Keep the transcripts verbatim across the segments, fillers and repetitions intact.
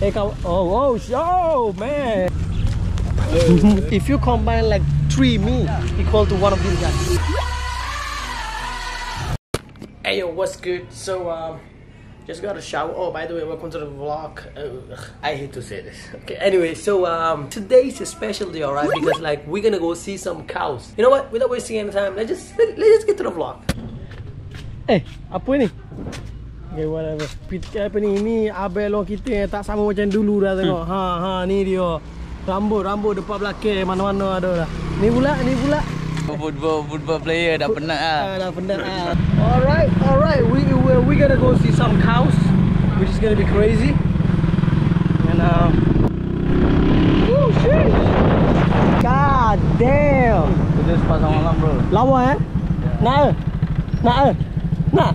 Hey, oh, oh, oh, man. If you combine like three me equal to one of these guys. Hey, yo, what's good? So, um, just got a shower. Oh, by the way, welcome to the vlog. Ugh, I hate to say this. Okay, anyway, so um, today's a special day, alright? Because like we're gonna go see some cows. You know what? Without wasting any time, let's just let, let's just get to the vlog. Eh, apa ni? Okay, whatever. Apa ni? Ini abelong kita tak sama macam dulu dah tengok. Ha, ha, ni dia. Rambut, rambut depan belakang mana-mana ada dah. Ni pula, ni pula. Football, football player dah penat ah. Ah, dah penat ah. Alright, alright. We we we gonna go see some cows, which is gonna be crazy. And um, oh shit! God damn! Kita sepasang malam bro. Lawa eh? Nak? Nak? Nak?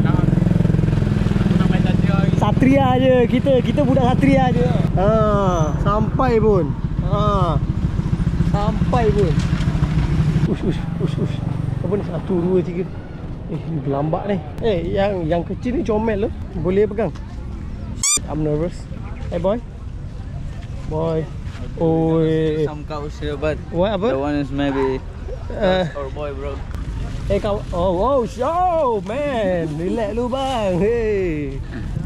Satria je kita, kita budak Satria je. Ha, sampai pun. Ha. Sampai pun. Ush ush ush ush. Apa ni? Satu, dua, tiga. Eh, ni berlambak ni. Eh, yang yang kecil ni comel loh. Boleh pegang. I'm nervous. Hey boy. Boy. Oh. Some cows here, but what apa? the one is maybe Uh, or boy bro. Eh kau. Oh, oh, show man. Relax lu bang. Hey.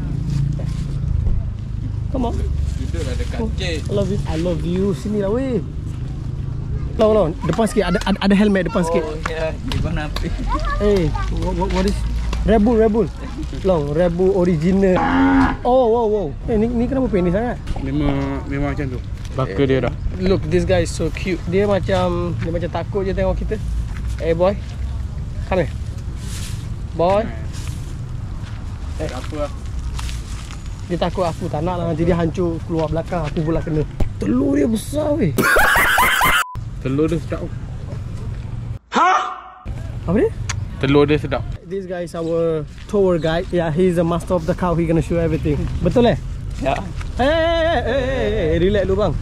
Come on. Duduk dah dekat gate. I love you. I love you. Sini lah weh. Long, long. Depan sikit. Ada ada, ada helmet depan sikit. Oh ya, gimana api? Eh, what, what, what is? Red Bull, Red Bull. Long, Red Bull original. Oh, wow, wow. Eh, ni, ni kenapa pendek sangat? Memang memang macam tu. Baka dia dah. Look, this guy is so cute. Dia macam dia macam takut je tengok kita. Eh, boy. Come here. Boy. Eh, apa lah. Dia takut aku tak nak lah. Nanti dia hancur keluar belakang. Aku pula kena. Telur dia besar weh. Telur dia sedap. Ha? Apa dia? Telur dia sedap. This guy is our tour guide. Yeah, he's the master of the cow. He gonna show everything. Betul eh? Ya. Eh, eh, eh, eh, eh, relax lu bang.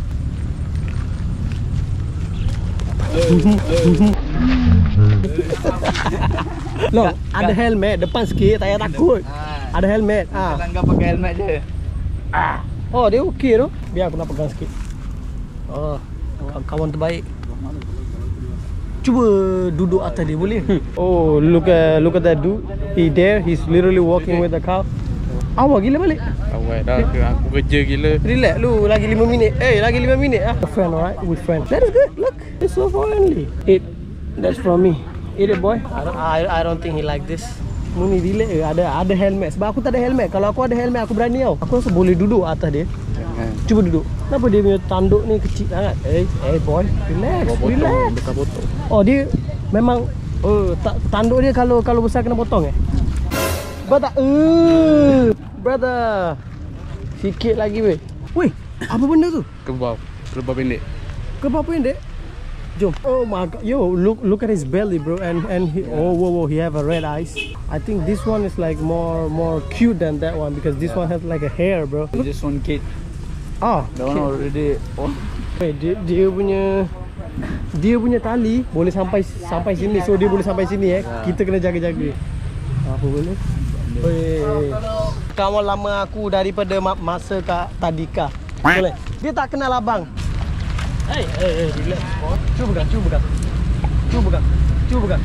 Long, ada helmet depan sikit, tak payah takut. Ada helmet. Ah. Langgar pakai helmet je. Ah. Oh, dia okey tu. Biar aku nak pegang sikit. Oh, kawan terbaik. Cuba duduk atas dia boleh? Oh, look at look at that dude. He there, he's literally walking with the cow. Awak gila balik. Awal dah ke aku kerja gila. Relax lu, lagi lima minit. Eh, lagi lima minit ah. A friend, alright? With friend. That is good. Look, it's so friendly. It, that's from me. Eat it, boy. I don't, I, I don't think he like this. Muni relax je. Ada ada helmet. Sebab aku tak ada helmet. Kalau aku ada helmet, aku berani tau. Aku rasa boleh duduk atas dia. Jangan. Cuba duduk. Kenapa dia punya tanduk ni kecil sangat? Eh, eh boy, relax, relax. Dekat botol. Oh, dia memang oh, ta tanduk dia kalau kalau besar kena potong eh? Brother, uh, brother. Sikit lagi weh. Weh, apa benda tu? Kebab. Kebab pendek. Kebab pendek? Jom. Oh my god. Yo, look look at his belly, bro. And and he, oh whoa whoa, he have a red eyes. I think this one is like more more cute than that one because this yeah. one has like a hair, bro. Just one kid. Ah, That one already. Oh. Wait, dia, dia punya dia punya tali boleh sampai sampai sini, so dia boleh sampai sini eh. Yeah. Kita kena jaga-jaga. Apa boleh? Weh. Kawan lama aku daripada masa kat Tadika. Boleh. Dia tak kenal abang. Hey, hey, hey, relax. Cuba pegang, cuba pegang. Cuba pegang. Cuba pegang.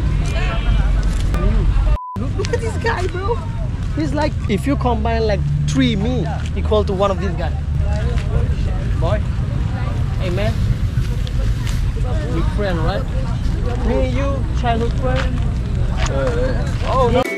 Look, look at this guy, bro. He's like, if you combine like three me equal to one of these guys. Boy. Hey, man. Big friend, right? Me and you, childhood friend. Uh, oh, no.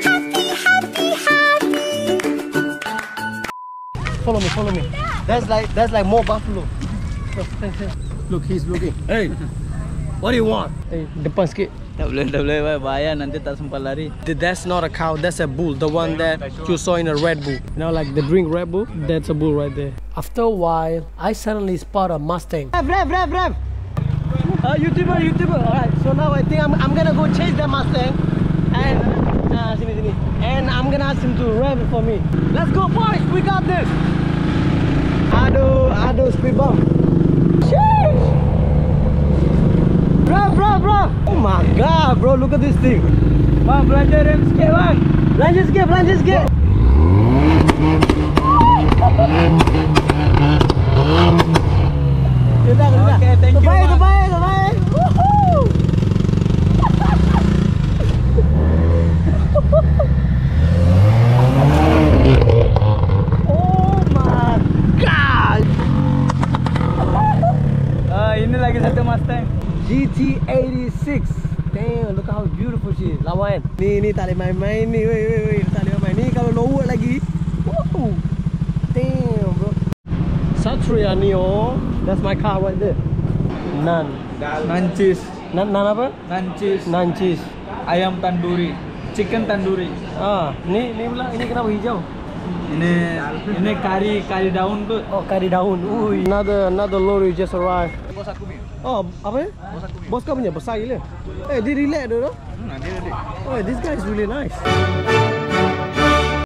Follow me, follow me. That's like, that's like more buffalo. Look, he's looking. Hey, what do you want? Hey, depan sikit. Tak boleh, tak boleh. Bahaya nanti tak sempat lari. That's not a cow, that's a bull. The one that you saw in a Red Bull. You know, like the drink Red Bull? That's a bull right there. After a while, I suddenly spot a Mustang. Rev, rev, rev, rev. Uh, YouTuber, YouTuber. Alright, so now I think I'm, I'm gonna go chase that Mustang. And, uh, sini, sini. And I'm gonna ask him to rev it for me. Let's go, boys. We got this. Aduh, aduh, speed bump. Sheesh. Rev, rev, rev. Oh my god, bro, look at this thing. Bang, belanja rem sikit, bang. Belanja sikit, belanja sikit. Ni ni tak boleh main-main ni. Weh weh weh, tak boleh main. Ni kalau lower lagi. Wow. Damn bro. Satria Neo. That's my car right there. Nan. Nancis, Nan nan apa? nancis, Nancis. ayam tanduri, chicken tanduri. Ah, ni ni pula ini kenapa hijau? Ini ini kari kari daun tuh. Oh, kari daun. Ui. Another another lorry just arrived. Bos aku nih. Oh, apa ya? Bos aku nih. Bos kau punya besar gila. Eh, dia relax tu. Hmm, dia dia. Oh, this guy is really nice.